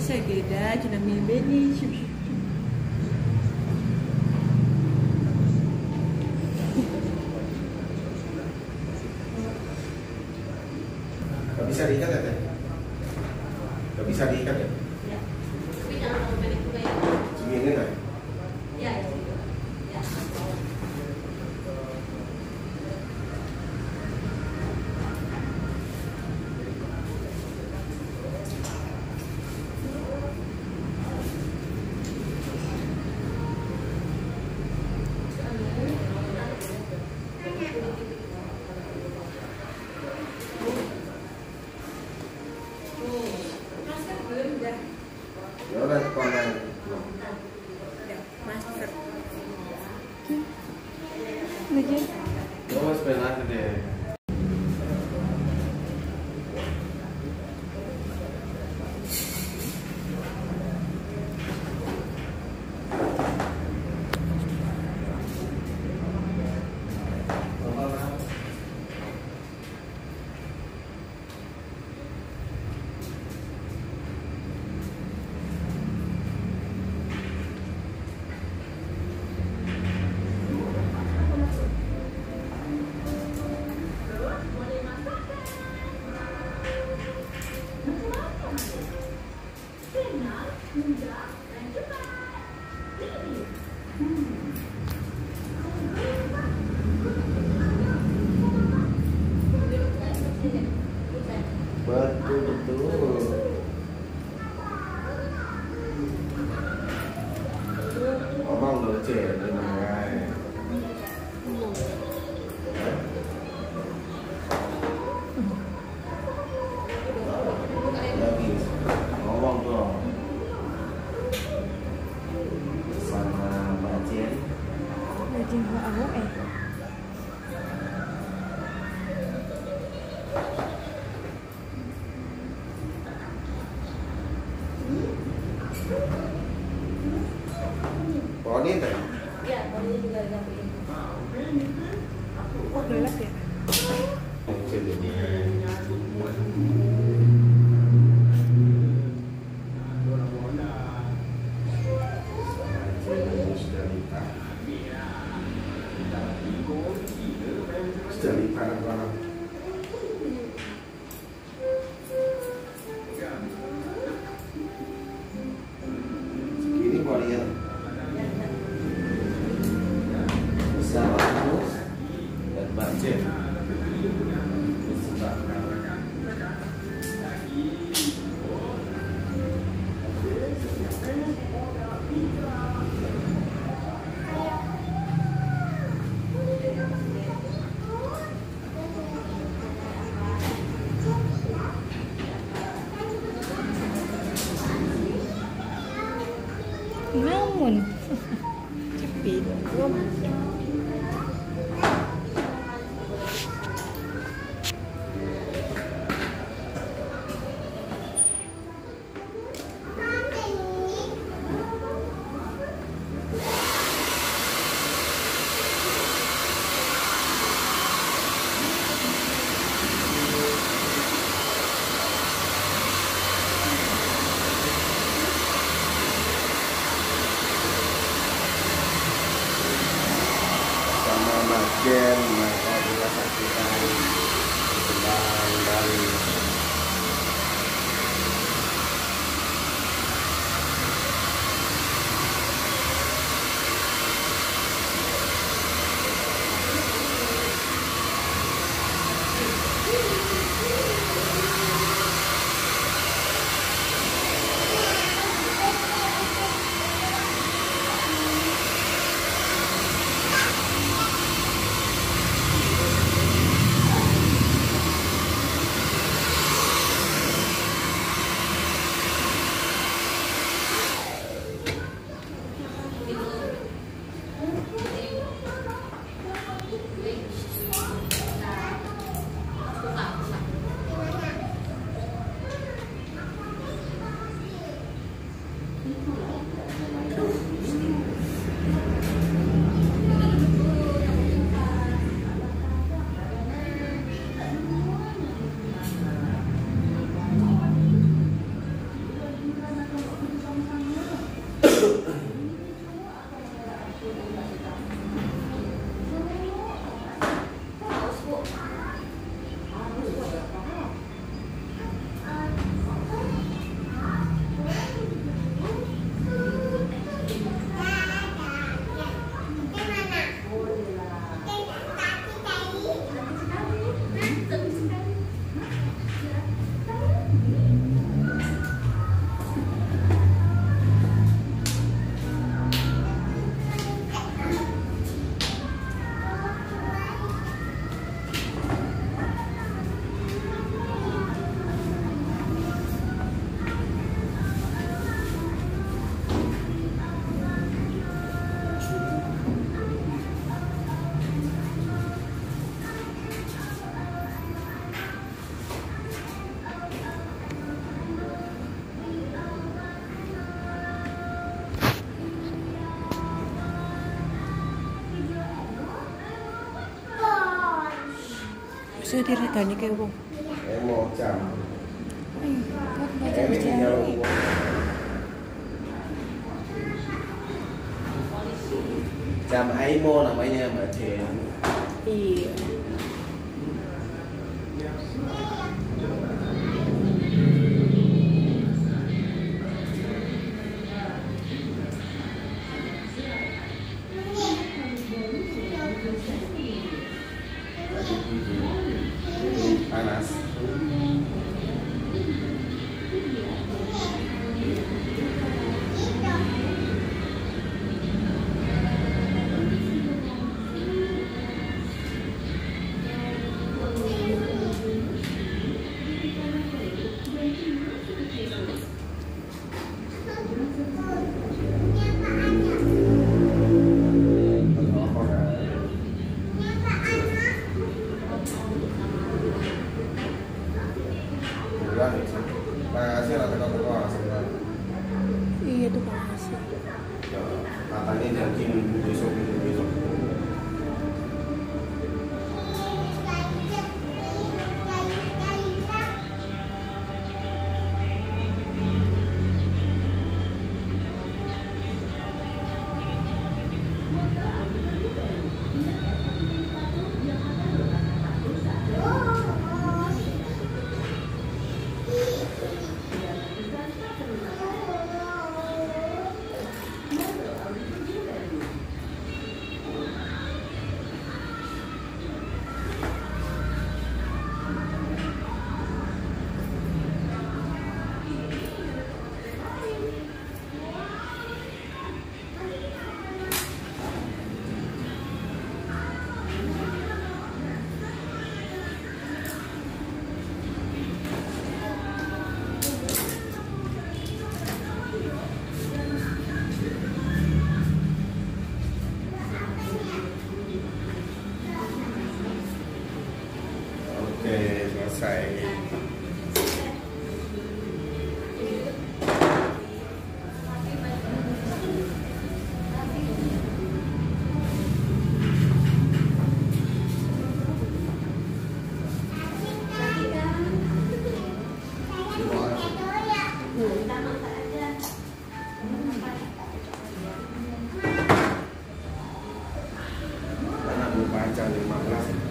sa geda, beni. Gak bisa diikat ya, Teh? Gak bisa diikat ya? Ya. Tapi jangan terlalu pendek juga ya. Segini nggak? Ya, ya. Ya. Ya udah, kepala. Master. Lagi. Coba spend aja deh. Betul. Omong lo cek di mana? Lagi ngomong tuh sama Mbak Jen. Lagi nggak aku Poni teh. Ya, kalau ini juga digambarin. Oh gelap ya. Sudah lipat anak-anak. Segini kalian. Bisa bagus dan budget. Namun cepit. Sama Mas Jen, mereka juga saksikan persembahan dari Bisa diregani kayak wong. Emo jam. Ini tinggal jam Aimo namanya Mbak Jen. Iya. Panas. Makasih lah kita berdoa sebentar. Iya tuh makasih. Katanya janji minggu besok. Oke, selesai. Mana lupa jam 15.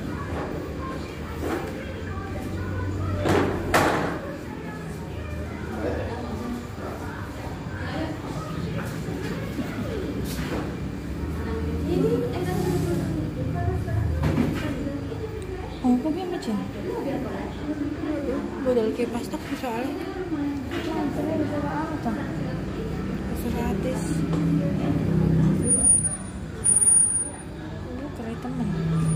Oh, kok biar macam? Modal kayak pastak soalnya. Gratis. Ini keren temen.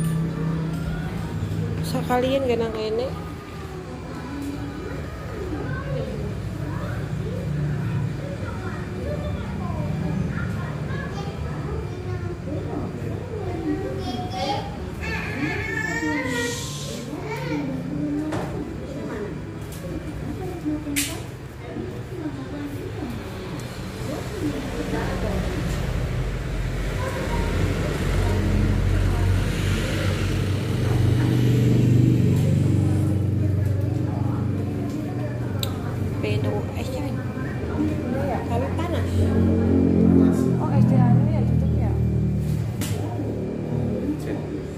Sekalian gak nang ini. Pengen esnya kan? Iya, tapi panas. Panas. Oh, es teh anu ya tutup ya? Jen.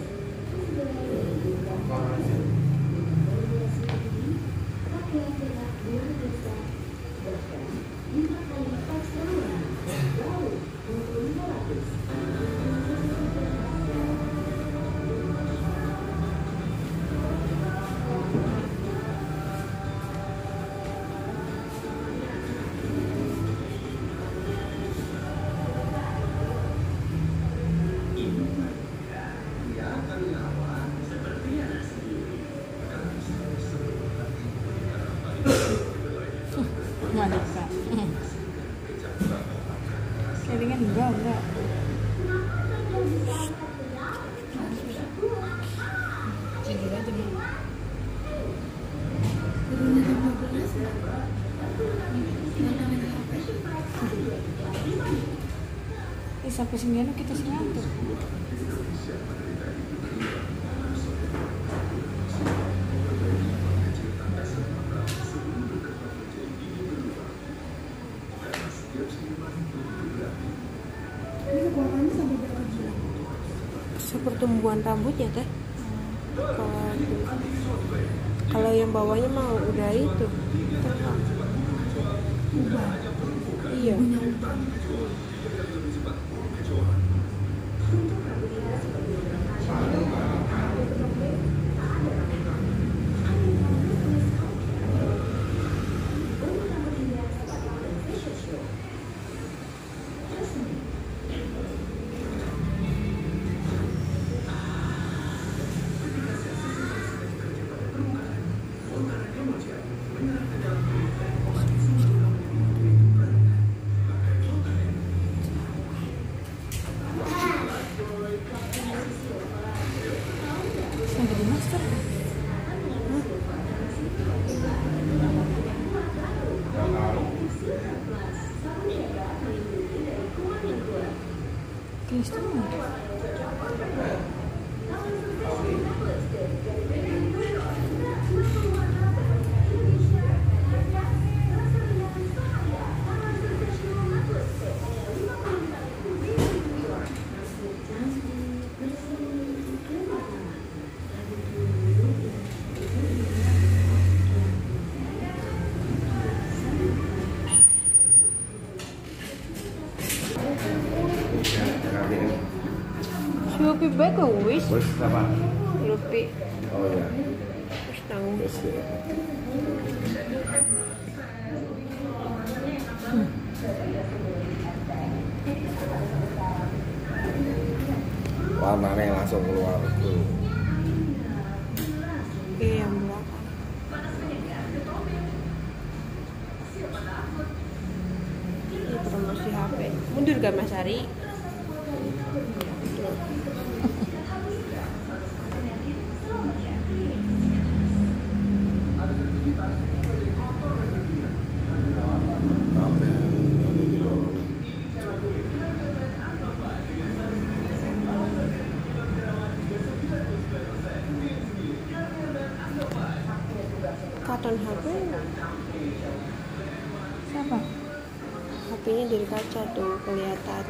Malika. Kelingan enggak. Jadi aja nih. Sampai 9 kita 100. sepertumbuhan rambutnya teh. Kalau yang bawahnya mah udah itu. Iya. Lupi baik ke wis. Wis apa? Lupi. Oh ya. Wis tanggung. Wis ya. Warnanya langsung keluar tuh. Yang belakang. Ini promosi HP. Mundur gak Mas Ari? Katon HP siapa? HP-nya dari kaca tuh kelihatan.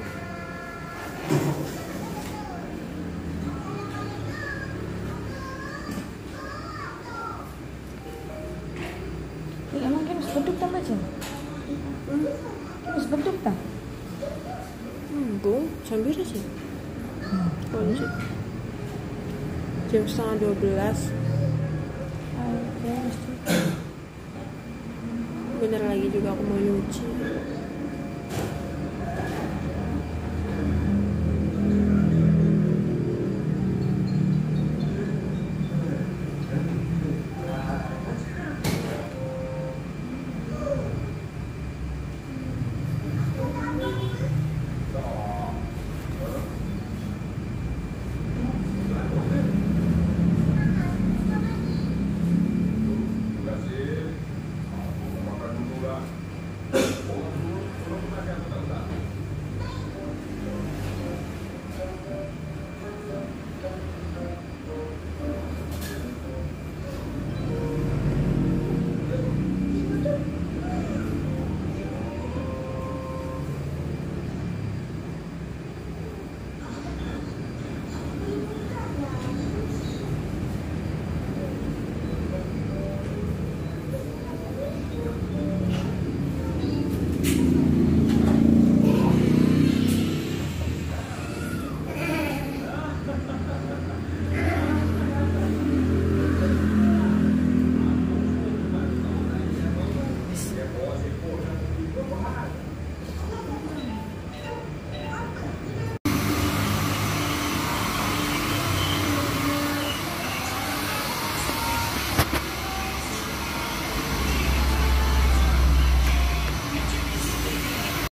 Emang kan sebeduk tak macam? Kan sebeduk tak? Bung, sambil sih. Kunci. Jam 11:30. Bentar lagi juga aku mau nyuci.